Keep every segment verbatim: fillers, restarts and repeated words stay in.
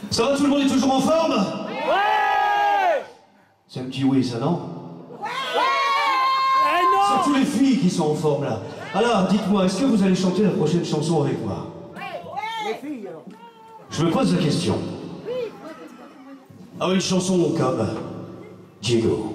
Ça va, tout le monde est toujours en forme? Ouais! C'est un petit oui, ça, non? Ouais! Eh non! Surtout les filles qui sont en forme, là. Alors, dites-moi, est-ce que vous allez chanter la prochaine chanson avec moi? Les filles, alors. Je me pose la question. Ah, une chanson comme Diego.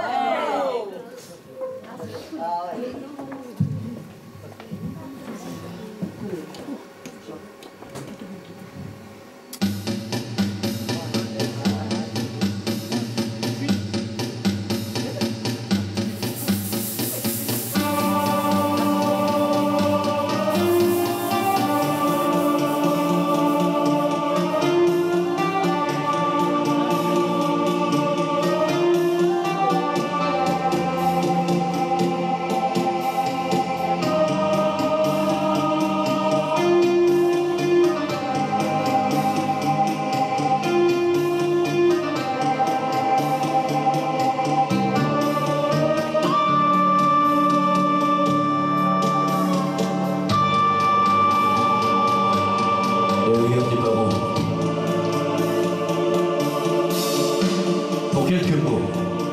Pour quelques mots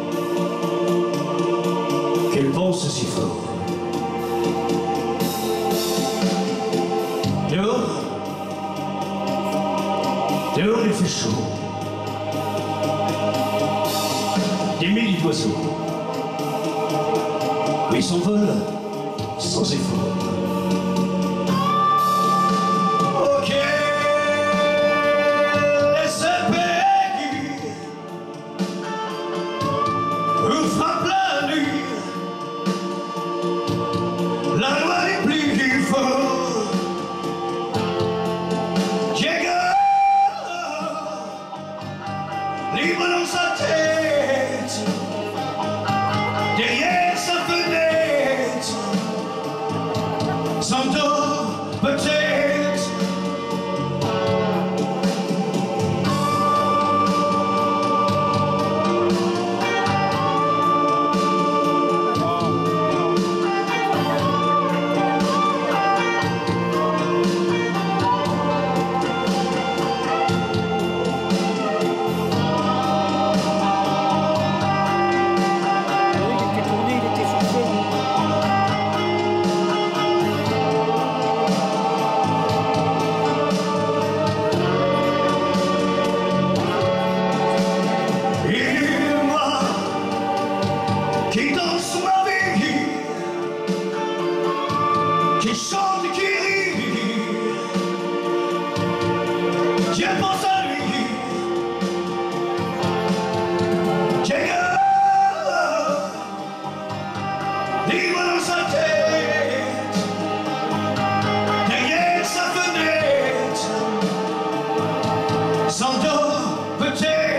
qu'elle pense si fort. Dehors, dehors il fait chaud. Des milliers d'oiseaux, ils s'envolent sans effort. La loi n'est plus forte. Diego, libre dans sa tête, derrière sa fenêtre, s'endort peut-être. Qui danse ma vie, qui chante, qui rit, Dieu pense à lui, Diego, libre dans sa tête, derrière sa fenêtre, s'endort peut-être.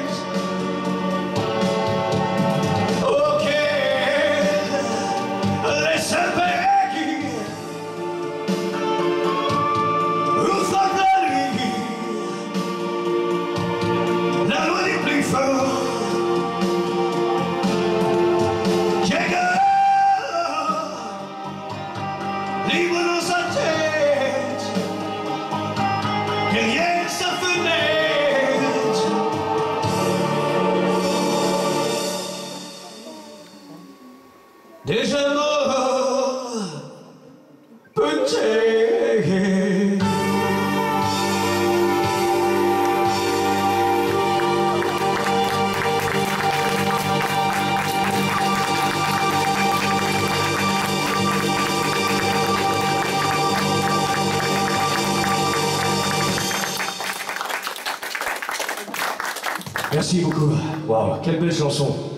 Libre dans sa tête, derrière sa fenêtre. Déjà mort, peut-être. Merci beaucoup. Waouh, quelle belle chanson.